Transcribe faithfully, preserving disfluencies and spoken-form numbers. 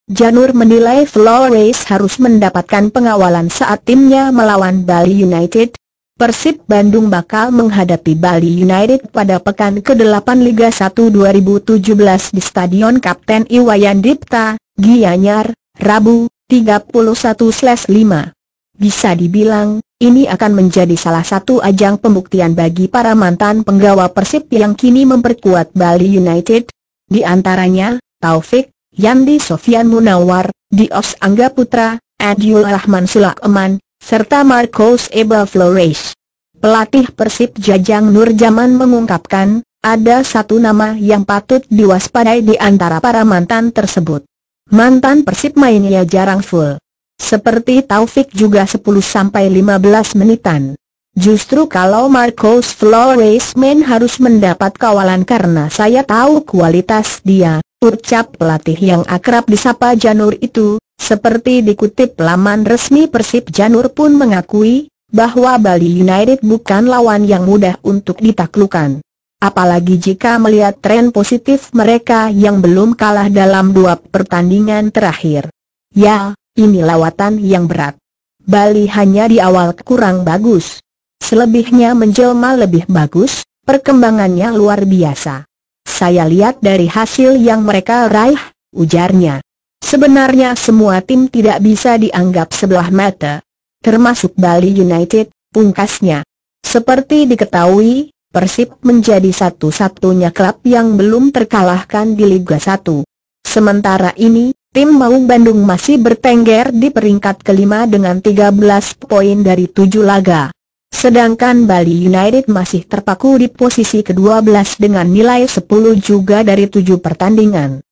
Janur menilai Flores harus mendapatkan pengawalan saat timnya melawan Bali United. Persib Bandung bakal menghadapi Bali United pada pekan kedelapan Liga satu dua ribu tujuh belas di Stadion Kapten Iwayan Dipta, Gianyar, Rabu, tiga puluh satu lima. Bisa dibilang, ini akan menjadi salah satu ajang pembuktian bagi para mantan penggawa Persib yang kini memperkuat Bali United. Di antaranya, Taufik, Yandi Sofyan Munawar, Dios Angga Putra, Adil Rahman Sulaiman, serta Marcos Ebal Flores. Pelatih Persib Jajang Nurjaman mengungkapkan, ada satu nama yang patut diwaspadai di antara para mantan tersebut. Mantan Persib mainnya jarang full. Seperti Taufik juga sepuluh sampai lima belas menitan. Justru kalau Marcos Flores main harus mendapat kawalan karena saya tahu kualitas dia, ucap pelatih yang akrab disapa Janur itu. Seperti dikutip laman resmi Persib, Janur pun mengakui bahwa Bali United bukan lawan yang mudah untuk ditaklukkan. Apalagi jika melihat tren positif mereka yang belum kalah dalam dua pertandingan terakhir. Ya, ini lawatan yang berat. Bali hanya di awal kurang bagus. Selebihnya menjelma lebih bagus, perkembangannya luar biasa. Saya lihat dari hasil yang mereka raih, ujarnya. Sebenarnya semua tim tidak bisa dianggap sebelah mata, termasuk Bali United, pungkasnya. Seperti diketahui, Persib menjadi satu-satunya klub yang belum terkalahkan di Liga satu. Sementara ini, tim Maung Bandung masih bertengger di peringkat kelima dengan tiga belas poin dari tujuh laga. Sedangkan Bali United masih terpaku di posisi kedua belas dengan nilai sepuluh juga dari tujuh pertandingan.